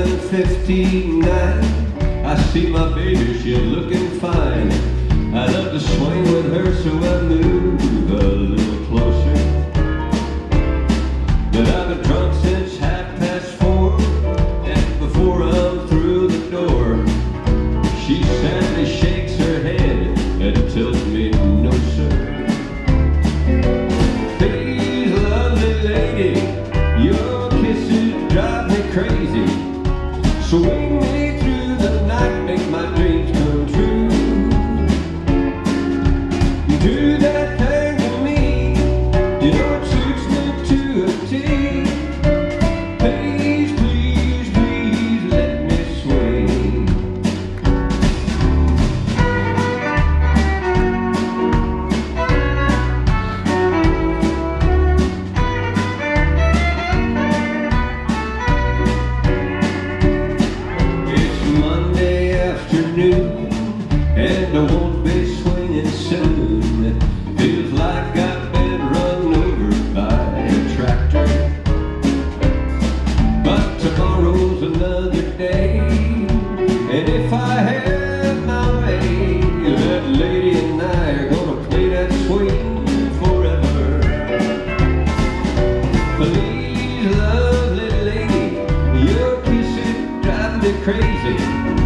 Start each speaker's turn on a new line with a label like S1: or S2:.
S1: 7:59. I see my baby, she's looking fine. I love to swing with her, so I move a little closer. But I've been drunk since 4:30, and before I'm through the door, she sadly shakes her head and tells me no, sir. Please, lovely lady, your kisses drive me crazy. Swing me through the night, make my dreams come true. You do that thing to me, you know it suits me to a T. Please, please, please let me swing. And I won't be swinging soon. Feels like I've been run over by a tractor. But tomorrow's another day, and if I have my way, that lady and I are gonna play that swing forever. Please, lovely lady, your kisses drive me crazy.